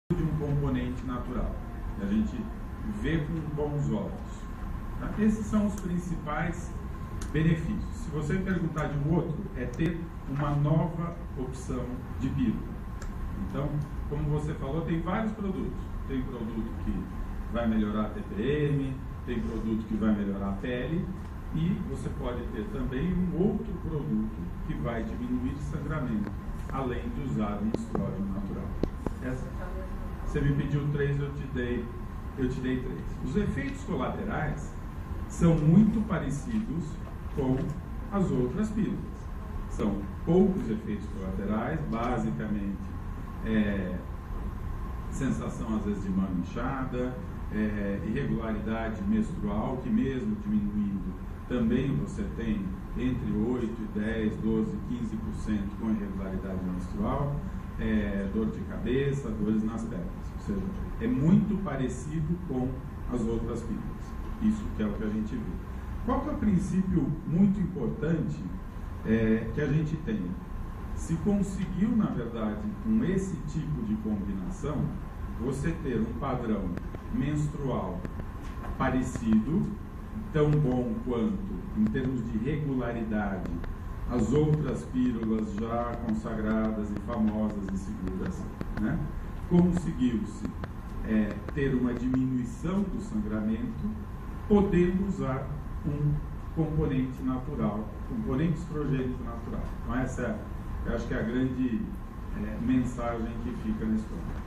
de um componente natural. A gente vê com bons olhos. Tá? Esses são os principais benefícios. Se você perguntar de um outro, é ter uma nova opção de pílula. Então, como você falou, tem vários produtos. Tem produto que vai melhorar a TPM, tem produto que vai melhorar a pele, e você pode ter também um outro produto que vai diminuir sangramento, além de usar um estrógeno natural. Você me pediu 3, eu te dei 3. Os efeitos colaterais são muito parecidos com as outras pílulas. São poucos efeitos colaterais, basicamente sensação às vezes de mão inchada, irregularidade menstrual, que mesmo diminuindo, também você tem entre 8, 10, 12, 15% com irregularidade menstrual, dor de cabeça, dores nas pernas. Ou seja, é muito parecido com as outras pílulas. Isso que é o que a gente vê. Qual que é o princípio muito importante que a gente tem? Se conseguiu, na verdade, com esse tipo de combinação, você ter um padrão menstrual parecido, tão bom quanto, em termos de regularidade, as outras pílulas já consagradas e famosas e seguras, né? Conseguiu-se ter uma diminuição do sangramento, podendo usar um componente natural, componente estrogênico natural. Então essa eu acho que é a grande mensagem que fica nesse ponto.